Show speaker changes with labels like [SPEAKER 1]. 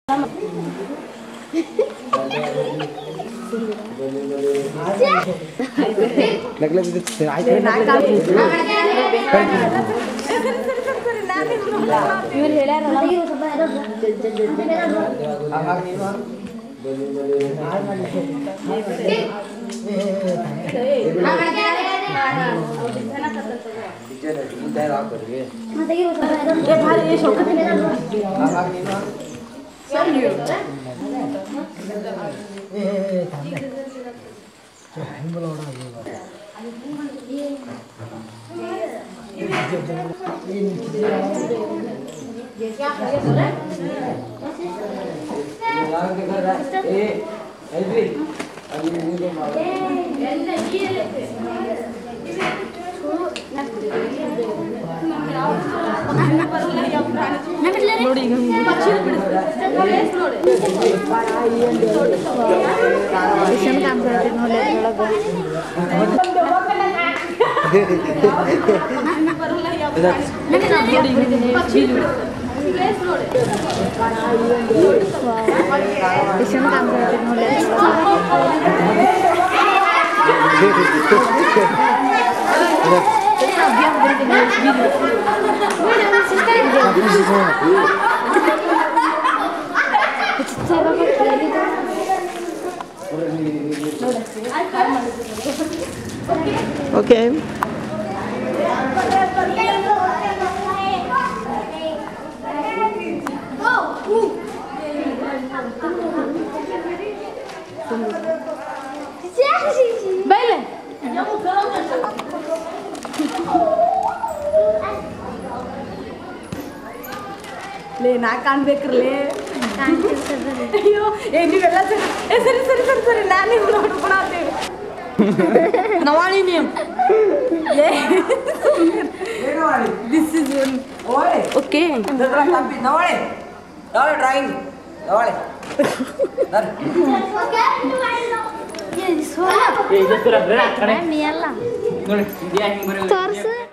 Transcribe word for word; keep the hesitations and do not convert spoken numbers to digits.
[SPEAKER 1] لك لك
[SPEAKER 2] ಇವರು ಹೇಳ್ಯಾರಲ್ಲ
[SPEAKER 3] Okay.
[SPEAKER 2] Baila.
[SPEAKER 4] ಲೇ ನಾ ಕಾಣ್ಬೇಕ್ರಲೇ ಅಯ್ಯೋ ಏ ನೀವೆಲ್ಲ ಸರಿ ಏ ಸರಿ ಸರಿ ಸರಿ ಸರಿ ನಾನು ನಿಮ್ಗೆ ನೋಡ್ಕೊಳತ್ತೇವೆ ನವಾಳಿ ನೀವು ದಿಸ್ ಇಸ್ ಒನ್ ಓಕೆ
[SPEAKER 3] ನವಾಳೆ ನವಾಳೆ ಡ್ರಾಯಿಂಗ್ ನವಾಳೆ
[SPEAKER 2] ತೋರ್ಸು